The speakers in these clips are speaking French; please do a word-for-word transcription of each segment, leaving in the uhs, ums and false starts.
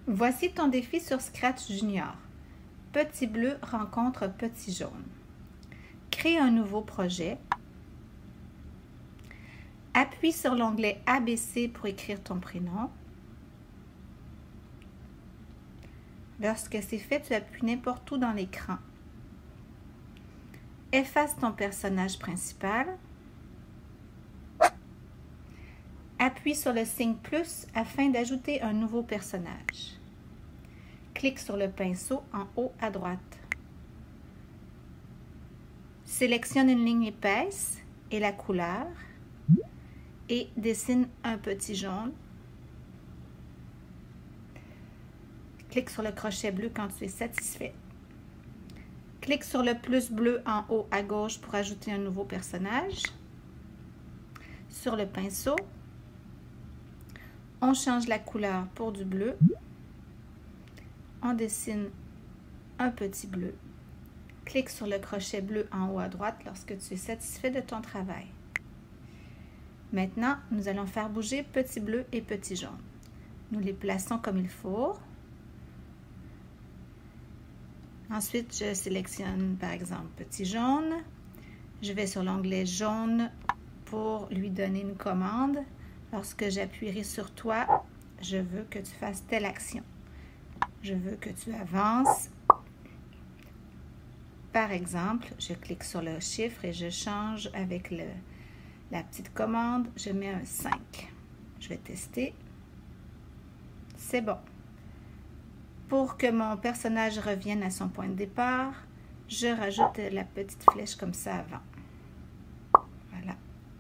Voici ton défi sur Scratch Junior. Petit bleu rencontre petit jaune. Crée un nouveau projet. Appuie sur l'onglet A B C pour écrire ton prénom. Lorsque c'est fait, tu appuies n'importe où dans l'écran. Efface ton personnage principal. Appuie sur le signe plus afin d'ajouter un nouveau personnage. Clique sur le pinceau en haut à droite. Sélectionne une ligne épaisse et la couleur et dessine un petit jaune. Clique sur le crochet bleu quand tu es satisfait. Clique sur le plus bleu en haut à gauche pour ajouter un nouveau personnage. Sur le pinceau, on change la couleur pour du bleu. On dessine un petit bleu. Clique sur le crochet bleu en haut à droite lorsque tu es satisfait de ton travail. Maintenant, nous allons faire bouger petit bleu et petit jaune. Nous les plaçons comme il faut. Ensuite, je sélectionne par exemple petit jaune. Je vais sur l'onglet jaune pour lui donner une commande. Lorsque j'appuierai sur toi, je veux que tu fasses telle action. Je veux que tu avances. Par exemple, je clique sur le chiffre et je change avec le, la petite commande. Je mets un cinq. Je vais tester. C'est bon. Pour que mon personnage revienne à son point de départ, je rajoute la petite flèche comme ça avant. Voilà.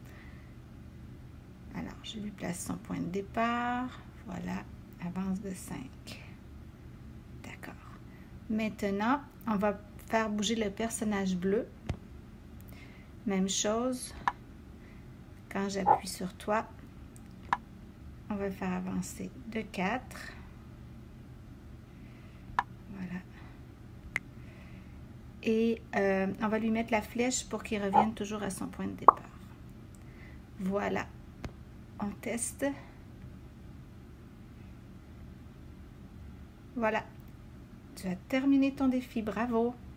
Alors, je lui place son point de départ. Voilà, avance de cinq. D'accord. Maintenant, on va faire bouger le personnage bleu. Même chose. Quand j'appuie sur toi, on va faire avancer de quatre. Voilà. Et euh, on va lui mettre la flèche pour qu'il revienne toujours à son point de départ. Voilà. On teste. Voilà. Tu as terminé ton défi. Bravo!